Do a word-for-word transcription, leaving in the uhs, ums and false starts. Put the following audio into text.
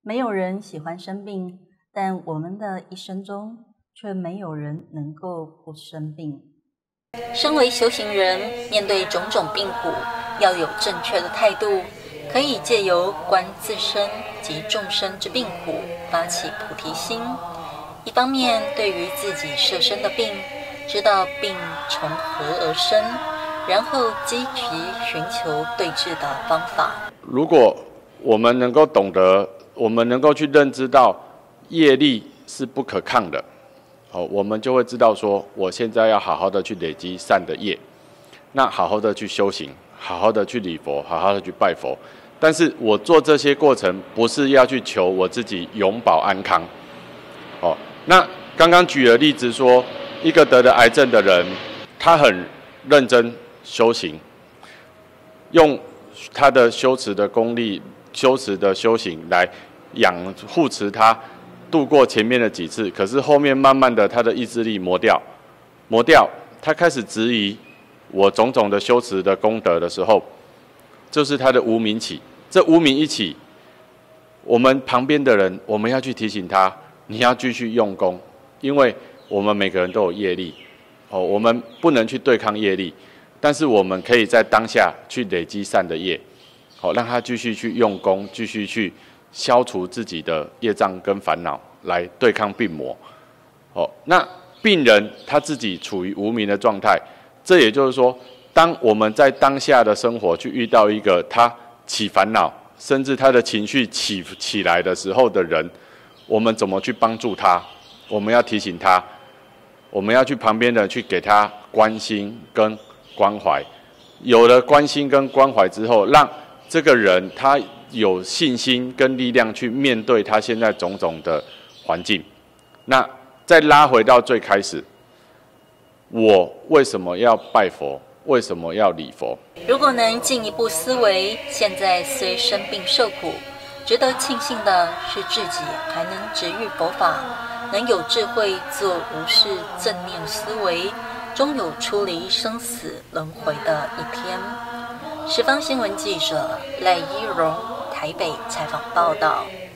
没有人喜欢生病，但我们的一生中却没有人能够不生病。身为修行人，面对种种病苦，要有正确的态度，可以借由观自身及众生之病苦，发起菩提心。一方面，对于自己设身的病，知道病从何而生，然后积极寻求对治的方法。 如果我们能够懂得，我们能够去认知到业力是不可抗的，好，我们就会知道说，我现在要好好的去累积善的业，那好好的去修行，好好的去礼佛，好好的去拜佛。但是我做这些过程，不是要去求我自己永保安康。哦，那刚刚举了例子说，一个得了癌症的人，他很认真修行，用他的修持的功力、修持的修行来养护持他度过前面的几次，可是后面慢慢的他的意志力磨掉，磨掉，他开始质疑我种种的修持的功德的时候，就是他的无明起。这无明一起，我们旁边的人，我们要去提醒他，你要继续用功，因为我们每个人都有业力，哦，我们不能去对抗业力，但是我们可以在当下去累积善的业，好，让他继续去用功，继续去消除自己的业障跟烦恼，来对抗病魔。哦，那病人他自己处于无明的状态，这也就是说，当我们在当下的生活去遇到一个他起烦恼，甚至他的情绪起起来的时候的人，我们怎么去帮助他？我们要提醒他，我们要去旁边的去给他关心跟关怀。有了关心跟关怀之后，让这个人他有信心跟力量去面对他现在种种的环境。那再拉回到最开始，我为什么要拜佛？为什么要礼佛？ 如果能进一步思维，现在虽生病受苦，值得庆幸的是自己还能执遇佛法，能有智慧做无事正念思维，终有出离生死轮回的一天。十方新闻记者赖依荣台北采访报道。